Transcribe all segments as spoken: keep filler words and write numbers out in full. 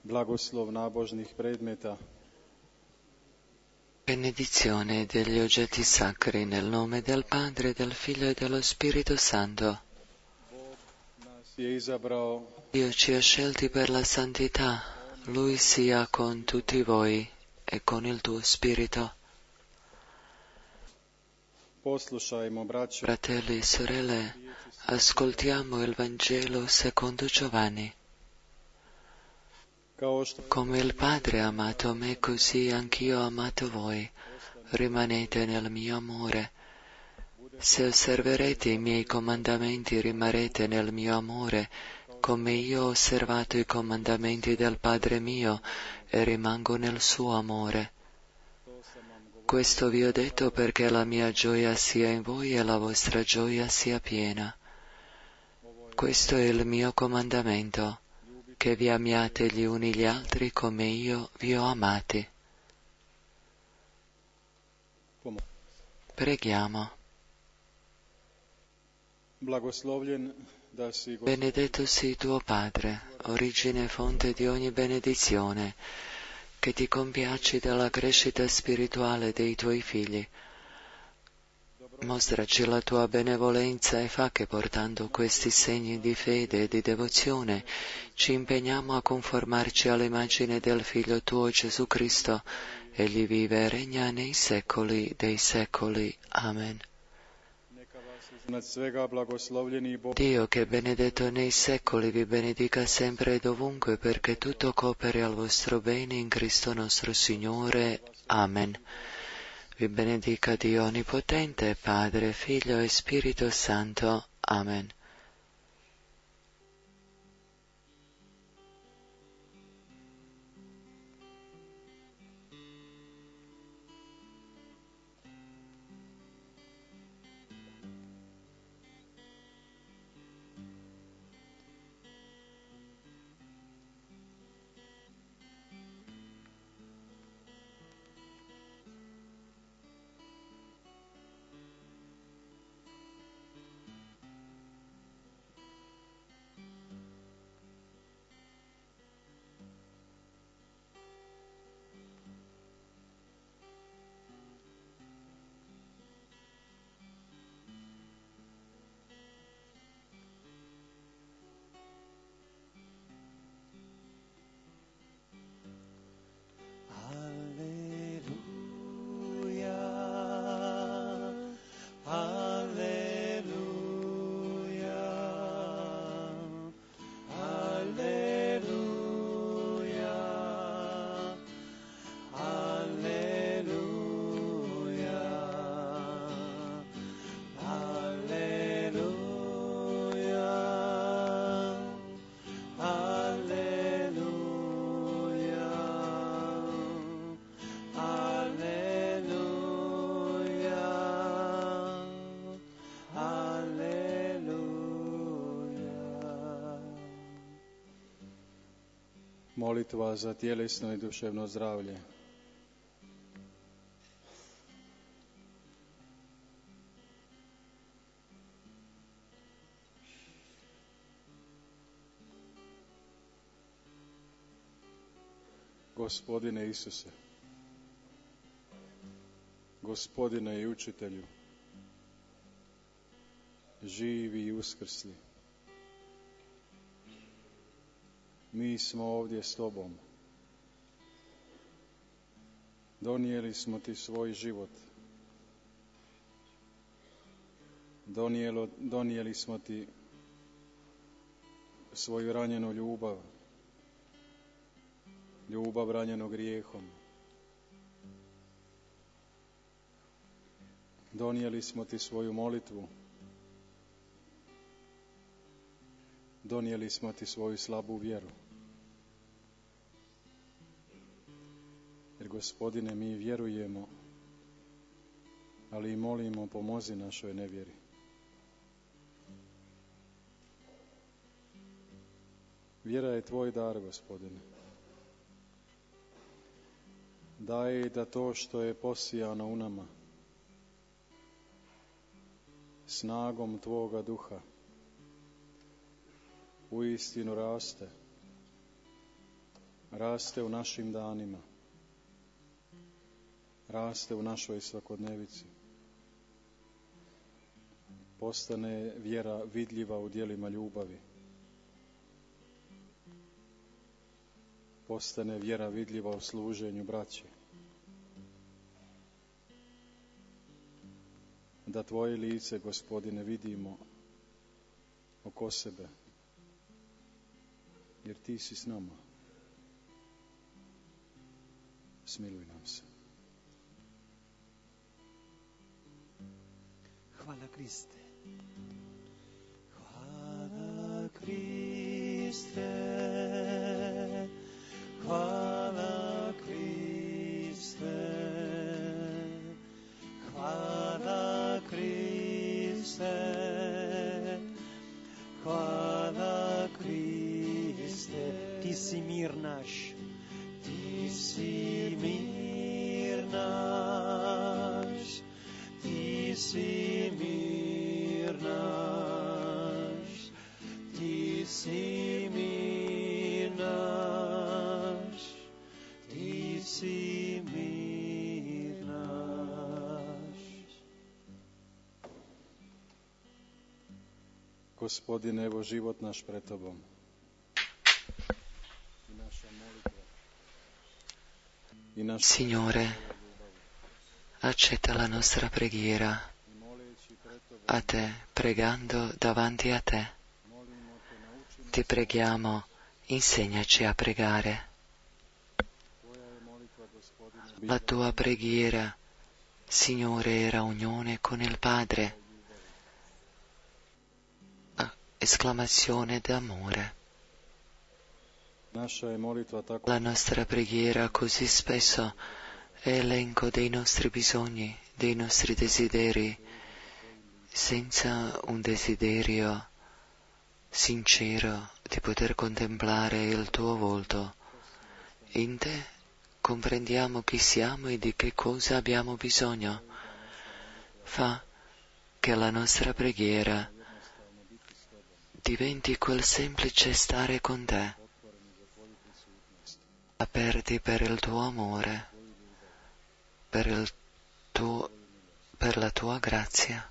blagoslov nabožnih predmeta. Benedizione degli oggetti sacri nel nome del Padre, del Figlio e dello Spirito Santo. Dio ci ha scelti per la santità, Lui sia con tutti voi e con il tuo Spirito. Fratelli e sorelle, ascoltiamo il Vangelo secondo Giovanni. Come il Padre ha amato me, così anch'io ho amato voi. Rimanete nel mio amore. Se osserverete i miei comandamenti, rimarrete nel mio amore, come io ho osservato i comandamenti del Padre mio e rimango nel suo amore. Questo vi ho detto perché la mia gioia sia in voi e la vostra gioia sia piena. Questo è il mio comandamento, che vi amiate gli uni gli altri come io vi ho amati. Preghiamo. Benedetto sii tuo Padre, origine e fonte di ogni benedizione, che ti compiaci della crescita spirituale dei tuoi figli. Mostraci la tua benevolenza e fa che, portando questi segni di fede e di devozione, ci impegniamo a conformarci all'immagine del Figlio tuo Gesù Cristo. Egli vive e regna nei secoli dei secoli. Amen. Dio, che è benedetto nei secoli, vi benedica sempre e dovunque, perché tutto cooperi al vostro bene in Cristo nostro Signore. Amen. Vi benedica Dio Onnipotente, Padre, Figlio e Spirito Santo. Amen. Molitva za tjelesno i duševno zdravlje. Gospodine Isuse, Gospodine i Učitelju, živi i uskrsli, mi smo ovdje s Tobom. Donijeli smo Ti svoj život. Donijelo, donijeli smo Ti svoju ranjenu ljubav. Ljubav ranjenu grijehom. Donijeli smo Ti svoju molitvu. Donijeli smo Ti svoju slabu vjeru. Jer, Gospodine, mi vjerujemo, ali i molimo, pomozi našoj nevjeri. Vjera je Tvoj dar, Gospodine. Daj da to što je posijano u nama, snagom Tvoga duha, uistinu raste raste u našim danima, raste u našoj svakodnevici, postane vjera vidljiva u djelima ljubavi, postane vjera vidljiva u služenju braći, da Tvoje lice, Gospodine, vidimo oko sebe, jer Ti si s nama. Smiluj nam se. Hvala Kriste. Hvala Kriste. Hvala Kriste. Hvala Kriste. Hvala Kriste. Ti si mir naš. Ti si mir naš. Ti si mir naš, Ti si mir naš, Ti si mir naš. Gospodine, evo život naš pred Tobom. I naša molitva. I naša Signore, accetta la nostra preghiera a Te, pregando davanti a Te. Ti preghiamo, insegnaci a pregare. La Tua preghiera, Signore, era unione con il Padre. Ah, esclamazione d'amore. La nostra preghiera così spesso è elenco dei nostri bisogni, dei nostri desideri, senza un desiderio sincero di poter contemplare il Tuo volto. In Te comprendiamo chi siamo e di che cosa abbiamo bisogno. Fa che la nostra preghiera diventi quel semplice stare con Te, aperti per il Tuo amore, per, il tuo, per la Tua grazia.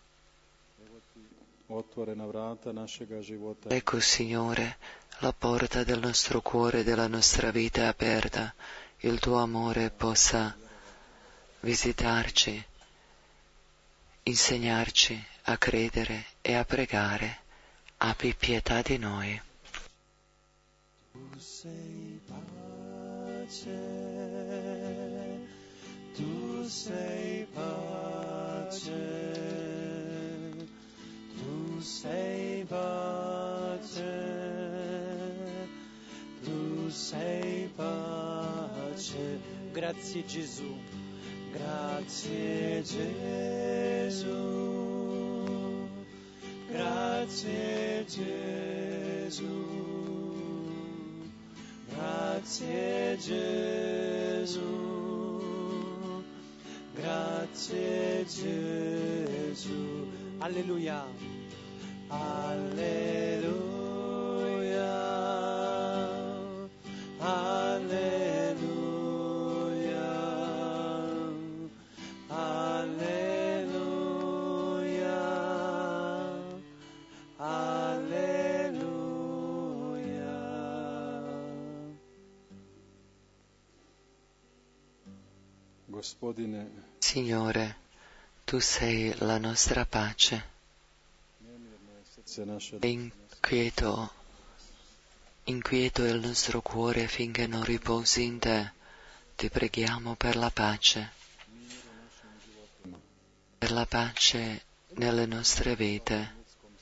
Ecco, Signore, la porta del nostro cuore e della nostra vita è aperta. Il Tuo amore possa visitarci, insegnarci a credere e a pregare. Abbi pietà di noi. Tu sei pace, Tu sei pace. Tu sei pace, Tu sei pace. Grazie Gesù, grazie Gesù, grazie Gesù, grazie Gesù, grazie Gesù. Alleluia. Alleluia, alleluia, alleluia, alleluia. Gospodine, Signore, Tu sei la nostra pace. E inquieto, inquieto è il nostro cuore finché non riposi in Te. Ti preghiamo per la pace, per la pace nelle nostre vite,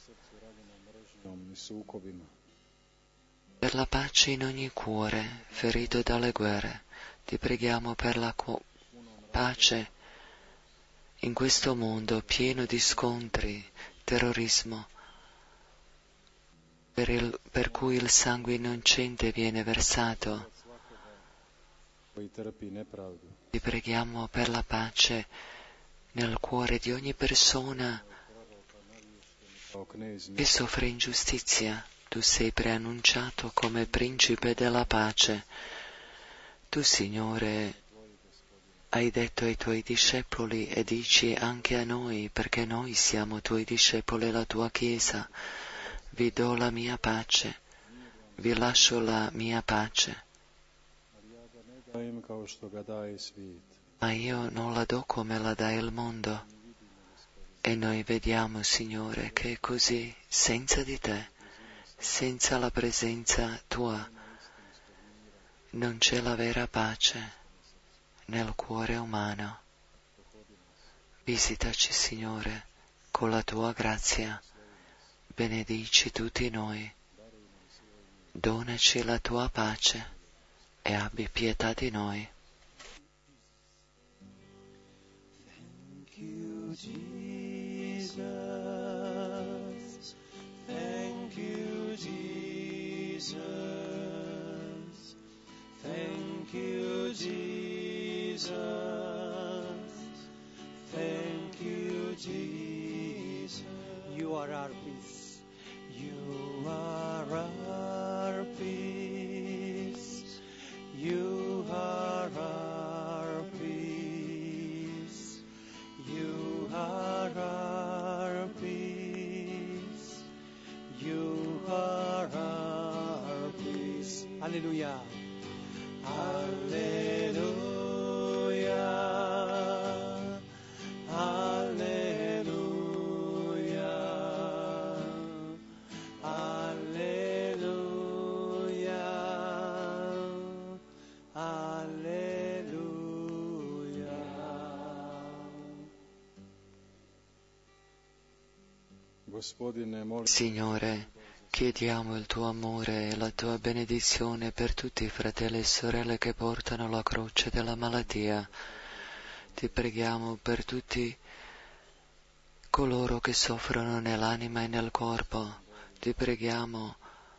per la pace in ogni cuore ferito dalle guerre. Ti preghiamo per la cu- pace in questo mondo pieno di scontri, terrorismo, Per, il, per cui il sangue innocente viene versato. Ti preghiamo per la pace nel cuore di ogni persona che soffre ingiustizia. tu sei preannunciato come principe della pace. Tu, Signore, hai detto ai tuoi discepoli e dici anche a noi, perché noi siamo tuoi discepoli e la tua Chiesa, vi do la mia pace, vi lascio la mia pace. dajem kao što ga daje svijet. Ma io non la do come la dà il mondo. E noi vediamo, Signore, che è così, senza di te, senza la presenza tua, non c'è la vera pace nel cuore umano. Visitaci, Signore, con la tua grazia, benedici tutti noi, donaci la tua pace e abbi pietà di noi. Thank you, Jesus. Thank you, Jesus. Thank you, Jesus. Thank you, Jesus. You are our peace. You are our peace. You are our peace. You are our peace. You are our peace. Hallelujah. Hallelujah. Hallelujah. Hallelujah. Hallelujah. Gospodine, molim Signore, chiediamo il tuo amore e la tua benedizione per tutti i fratelli e sorelle che portano la croce della malattia. Ti preghiamo per tutti coloro che soffrono nell'anima e nel corpo. Ti preghiamo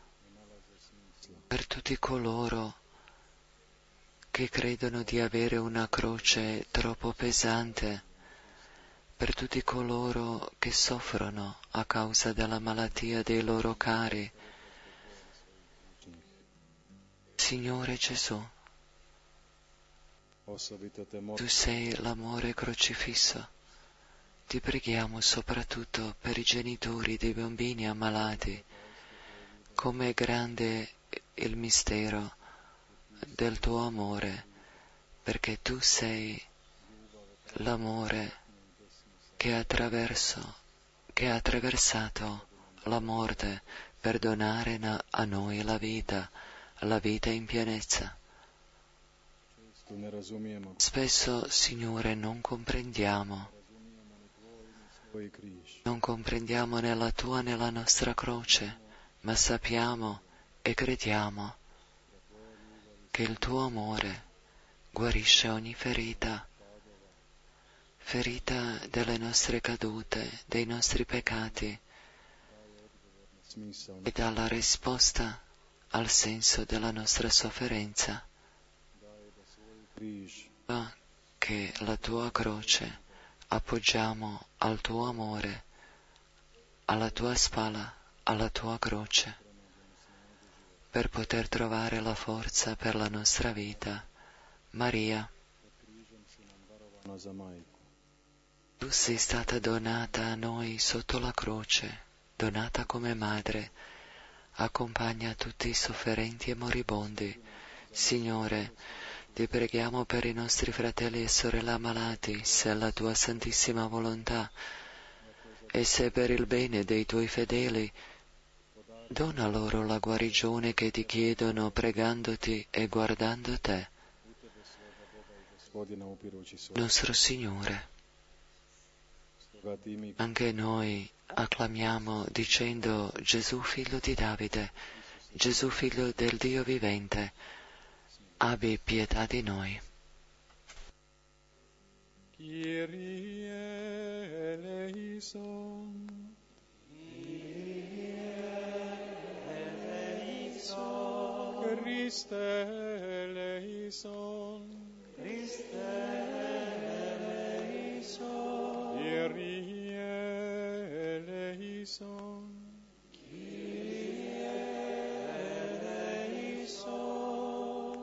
per tutti coloro che credono di avere una croce troppo pesante, per tutti coloro che soffrono a causa della malattia dei loro cari. Signore Gesù, osobito te tu molim sei l'amore crocifisso. Ti preghiamo soprattutto per i genitori dei bambini ammalati. Com'è grande il mistero del tuo amore, perché tu sei l'amore che attraverso, che ha attraversato la morte per donare na- a noi la vita, la vita in pienezza. tu ne razumijemo Spesso, Signore, non comprendiamo, tvoj križ. non comprendiamo né la tua né la nostra croce, ma sappiamo e crediamo che il tuo amore guarisce ogni ferita, ferita delle nostre cadute, dei nostri peccati, Smisao e dà la risposta al senso della nostra sofferenza. križ Ma che la tua croce appoggiamo al tuo amore, alla tua spalla, alla tua croce, per poter trovare la forza per la nostra vita. Maria, darovana za majku. tu sei stata donata a noi sotto la croce, donata come madre, accompagna tutti i sofferenti e moribondi. Signore, ti preghiamo per i nostri fratelli e sorelle ammalati, se è la tua santissima volontà, e se per il bene dei tuoi fedeli, dona loro la guarigione che ti chiedono pregandoti e guardando te, Gospodina upirući svoj. nostro Signore. Stoga ti mi Anche noi acclamiamo dicendo: Gesù figlio di Davide, Gesù figlio del Dio vivente, abbi pietà di noi. Kyrie eleison. Christe eleison. Kyrie eleison. Kyrie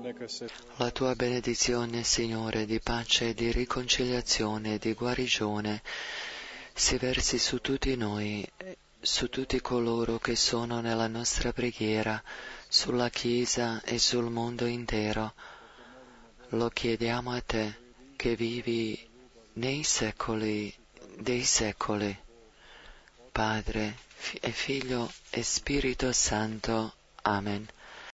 La tua benedizione, Signore, di pace, di riconciliazione, di guarigione, si versi su tutti noi, su tutti coloro che sono nella nostra preghiera, sulla Chiesa e sul mondo intero. Lo chiediamo a te, che vivi nei secoli dei secoli. Padre e Figlio e Spirito Santo. Amen.